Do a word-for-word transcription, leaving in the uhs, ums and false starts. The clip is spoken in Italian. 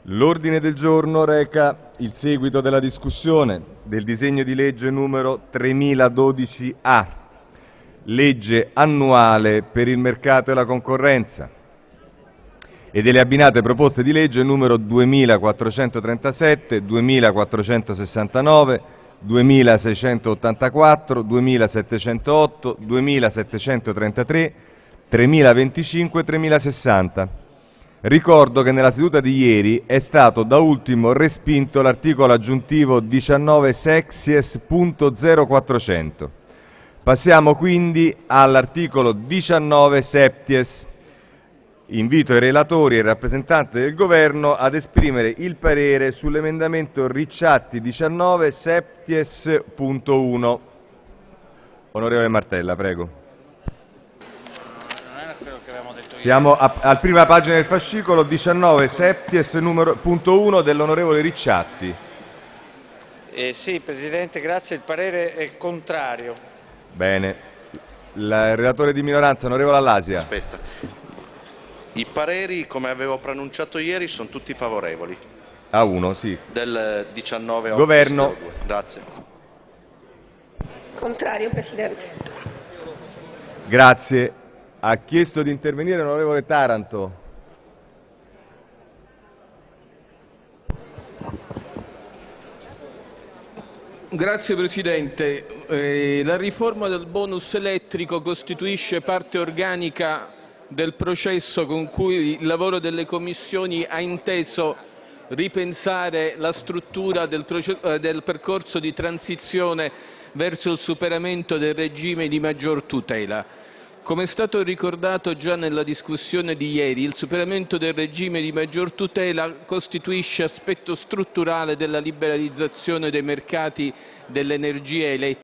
L'ordine del giorno reca il seguito della discussione del disegno di legge numero tremiladodici A, legge annuale per il mercato e la concorrenza, e delle abbinate proposte di legge numero duemilaquattrocentotrentasette, duemilaquattrocentosessantanove, duemilaseicentottantaquattro, duemilasettecentootto, duemilasettecentotrentatré, tremilaventicinque e tremilasessanta. Ricordo che nella seduta di ieri è stato da ultimo respinto l'articolo aggiuntivo diciannove sexies punto zero quattrocento. Passiamo quindi all'articolo diciannove septies. Invito i relatori e il rappresentante del Governo ad esprimere il parere sull'emendamento Ricciatti diciannove septies punto uno. Onorevole Martella, prego. Siamo a, al prima pagina del fascicolo, diciannove septies numero, punto uno dell'onorevole Ricciatti. Eh, sì, Presidente, grazie. Il parere è contrario. Bene. Il relatore di minoranza, onorevole Allasia. Aspetta. I pareri, come avevo pronunciato ieri, sono tutti favorevoli. A uno, sì. Del diciannove Governo. Grazie. Contrario, Presidente. Grazie. Ha chiesto di intervenire l'onorevole Taranto. Grazie Presidente. Eh, la riforma del bonus elettrico costituisce parte organica del processo con cui il lavoro delle commissioni ha inteso ripensare la struttura del, eh, del percorso di transizione verso il superamento del regime di maggior tutela. Come è stato ricordato già nella discussione di ieri, il superamento del regime di maggior tutela costituisce aspetto strutturale della liberalizzazione dei mercati dell'energia elettrica